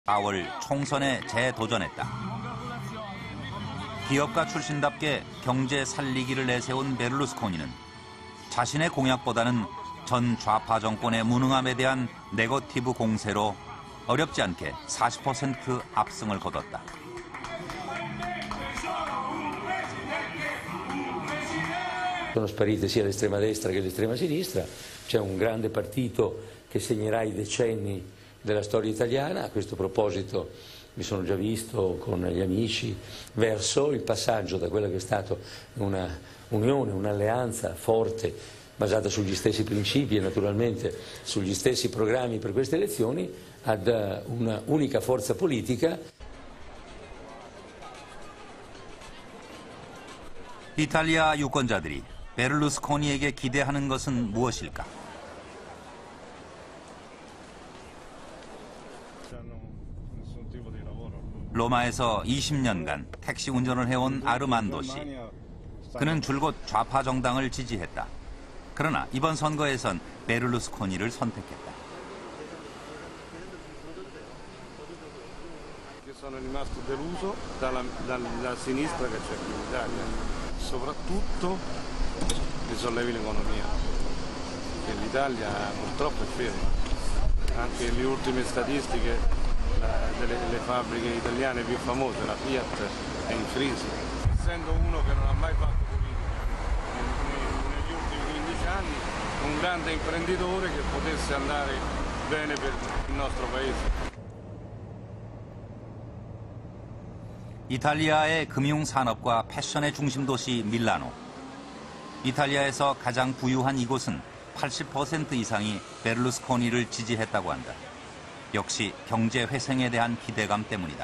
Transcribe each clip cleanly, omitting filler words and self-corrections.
4월 총선에 재도전했다. 기업가 출신답게 경제 살리기를 내세운 베를루스코니는 자신의 공약보다는 전 좌파 정권의 무능함에 대한 네거티브 공세로 어렵지 않게 40% 압승을 거뒀다. Sono sparite sia l'estrema destra che l'estrema sinistra, c'è un grande partito che segnerà i decenni della storia italiana. A questo proposito mi sono già visto con gli amici verso il passaggio da quella che è stata una unione, un'alleanza forte, basata sugli stessi principi e naturalmente sugli stessi programmi per queste elezioni, ad una unica forza politica. 이탈리아 유권자들이 베를루스코니에게 기대하는 것은 무엇일까? 로마에서 20년간 택시 운전을 해온 아르만도 씨. 그는 줄곧 좌파 정당을 지지했다. 그러나 이번 선거에선 베를루스코니를 선택했다. Sono rimasto deluso dalla sinistra che c'è qui in Italia, soprattutto i sollevi l'economia, che l'Italia purtroppo è ferma. Anche le ultime statistiche delle fabbriche italiane più famose, la Fiat, è in crisi. Essendo uno che non ha mai fatto politica negli ultimi 15 anni, un grande imprenditore che potesse andare bene per il nostro paese. 이탈리아의 금융산업과 패션의 중심 도시 밀라노. 이탈리아에서 가장 부유한 이곳은 80% 이상이 베를루스코니를 지지했다고 한다. 역시 경제 회생에 대한 기대감 때문이다.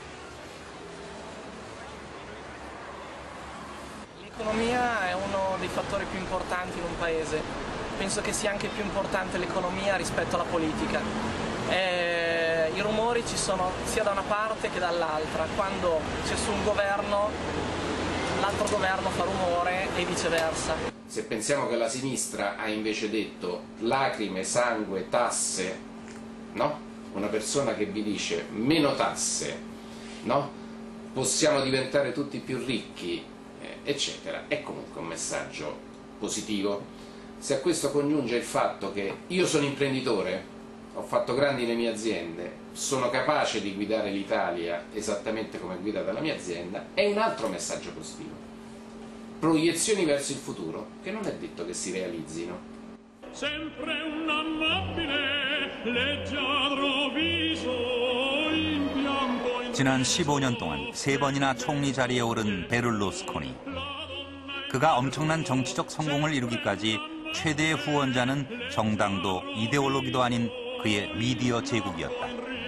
L'economia è uno dei fattori più importanti in un paese. Penso che sia anche più importante l'economia rispetto alla politica. I rumori ci sono sia da una parte che dall'altra. Quando c'è su un governo, l'altro governo fa rumore e viceversa. Se pensiamo che la sinistra ha invece detto lacrime, sangue, tasse, no? Una persona che vi dice meno tasse, no? Possiamo diventare tutti più ricchi, eccetera, è comunque un messaggio positivo. Se a questo congiunge il fatto che io sono imprenditore, ho fatto grandi le mie aziende, sono capace di guidare l'Italia esattamente come è guidata la mia azienda, è un altro messaggio positivo. Proiezioni verso il futuro che non è detto che si realizzino. Sempre un amabile, leggiadro viso, impianto. 지난 15년 동안 3번이나 총리 자리에 오른 베를루스코니. 그가 엄청난 정치적 성공을 이루기까지 최대의 후원자는 정당도 이데올로기도 아닌 그의 미디어 제국이었다.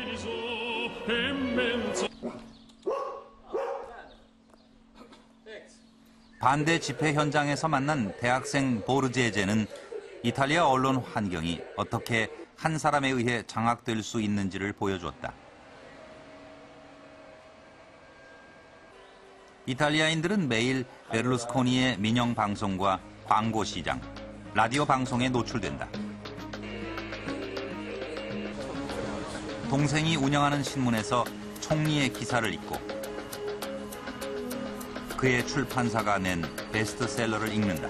반대 집회 현장에서 만난 대학생 보르제제는 이탈리아 언론 환경이 어떻게 한 사람에 의해 장악될 수 있는지를 보여줬다. 이탈리아인들은 매일 베를루스코니의 민영 방송과 광고 시장, 라디오 방송에 노출된다. 동생이 운영하는 신문에서 총리의 기사를 읽고 그의 출판사가 낸 베스트셀러를 읽는다.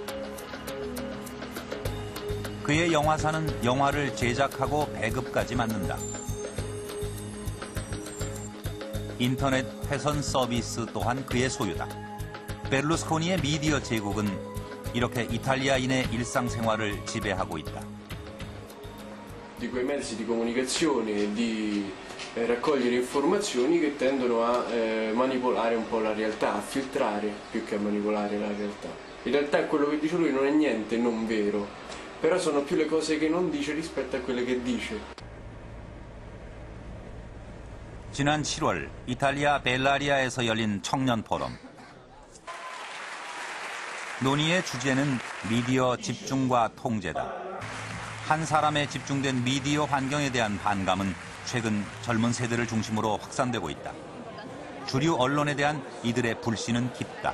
그의 영화사는 영화를 제작하고 배급까지 맡는다. 인터넷 회선 서비스 또한 그의 소유다. 베를루스코니의 미디어 제국은 이렇게 이탈리아인의 일상생활을 지배하고 있다. Di quei mezzi di comunicazione e di raccogliere informazioni che tendono a manipolare un po' la realtà, a filtrare più che a manipolare la realtà. In realtà quello che dice lui non è niente non vero, però sono più le cose che non dice rispetto a quelle che dice. 지난 7월 이탈리아 벨라리아에서 열린 청년 포럼. 논의의 주제는 미디어 집중과 통제다. 한 사람에 집중된 미디어 환경에 대한 반감은 최근 젊은 세대를 중심으로 확산되고 있다. 주류 언론에 대한 이들의 불신은 깊다.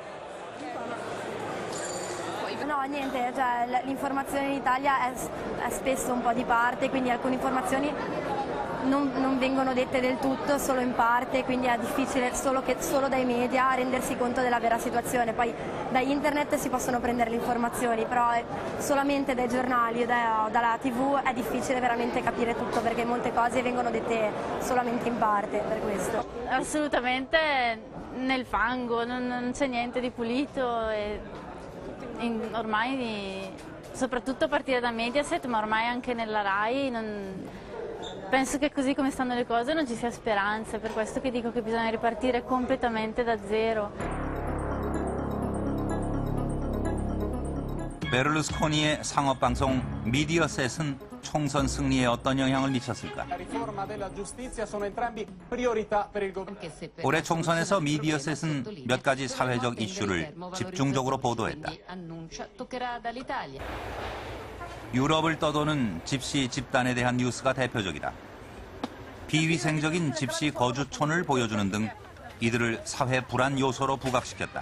No, niente, cioè, l'informazione in Italia è spesso un po' di parte, quindi alcune informazioni non vengono dette del tutto, solo in parte, quindi è difficile solo dai media rendersi conto della vera situazione. Poi da internet si possono prendere le informazioni, però solamente dai giornali o dalla TV è difficile veramente capire tutto, perché molte cose vengono dette solamente in parte, per questo. Assolutamente nel fango, non c'è niente di pulito e ormai, soprattutto a partire da Mediaset, ma ormai anche nella Rai, penso che così come stanno le cose non ci sia speranza, è per questo che dico che bisogna ripartire completamente da zero. 베를루스코니의 상업방송 미디어셋은 총선 승리에 어떤 영향을 미쳤을까? 올해 총선에서 미디어셋은 몇 가지 사회적 이슈를 집중적으로 보도했다. 유럽을 떠도는 집시 집단에 대한 뉴스가 대표적이다. 비위생적인 집시 거주촌을 보여주는 등 이들을 사회 불안 요소로 부각시켰다.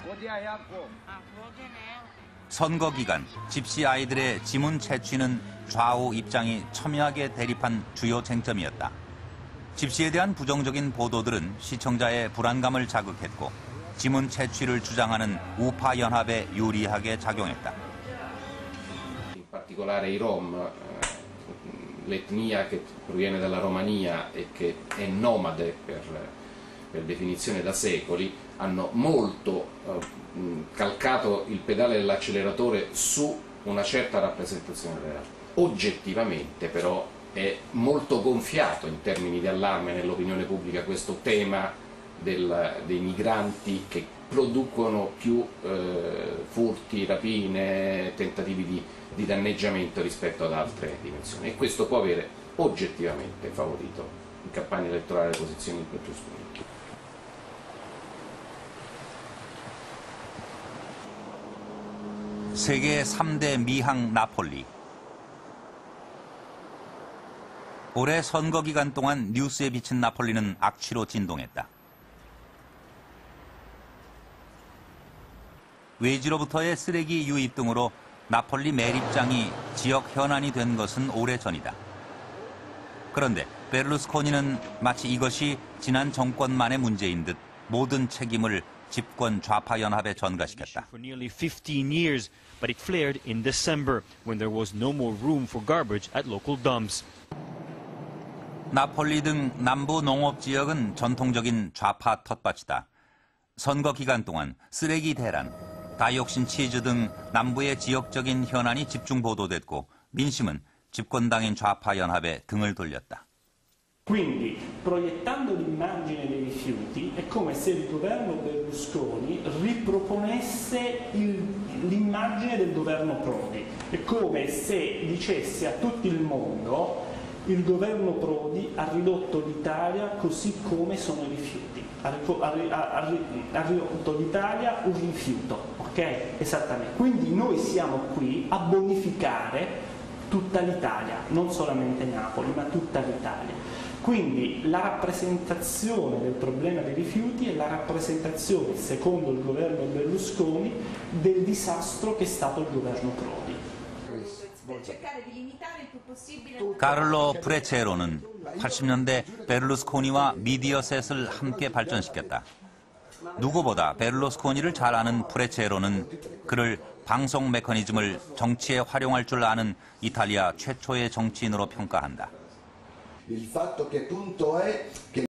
선거 기간 집시 아이들의 지문 채취는 좌우 입장이 첨예하게 대립한 주요 쟁점이었다. 집시에 대한 부정적인 보도들은 시청자의 불안감을 자극했고 지문 채취를 주장하는 우파 연합에 유리하게 작용했다. In particolare i Rom, l'etnia che proviene dalla Romania e che è nomade per definizione da secoli, hanno molto calcato il pedale dell'acceleratore su una certa rappresentazione della realtà. Oggettivamente però è molto gonfiato in termini di allarme nell'opinione pubblica questo tema dei migranti che producono più furti, rapine, tentativi di danneggiamento rispetto ad altre dimensioni, e questo può avere oggettivamente favorito in campagna elettorale le posizioni di Berlusconi. 세계 3대 미항 나폴리. 올해 선거 기간 동안 뉴스에 비친 나폴리는 악취로 진동했다. 외지로부터의 쓰레기 유입 등으로 나폴리 매립장이 지역 현안이 된 것은 오래전이다. 그런데 베를루스코니는 마치 이것이 지난 정권만의 문제인 듯 모든 책임을 집권 좌파 연합에 전가시켰다. For nearly 15 years, but it flared in December when there was no more room for garbage at local dumps. 나폴리 등 남부 농업 지역은 전통적인 좌파 텃밭이다. 선거 기간 동안 쓰레기 대란, 다이옥신 치즈 등 남부의 지역적인 현안이 집중 보도됐고 민심은 집권당인 좌파 연합에 등을 돌렸다. Quindi, proiettando l'immagine dei rifiuti, è come se il governo Berlusconi riproponesse l'immagine del governo Prodi. È come se dicesse a tutto il mondo: il governo Prodi ha ridotto l'Italia così come sono i rifiuti. Ha ridotto l'Italia un rifiuto, ok? Esattamente. Quindi noi siamo qui a bonificare tutta l'Italia, non solamente Napoli, ma tutta l'Italia. Quindi la rappresentazione del problema dei rifiuti è la rappresentazione, secondo il governo Berlusconi, del disastro che è stato il governo Prodi. 카를로 프레체로는 80년대 베를루스코니와 미디어셋을 함께 발전시켰다. 누구보다 베를루스코니를 잘 아는 프레체로는 그를 방송 메커니즘을 정치에 활용할 줄 아는 이탈리아 최초의 정치인으로 평가한다. Il fatto che appunto è che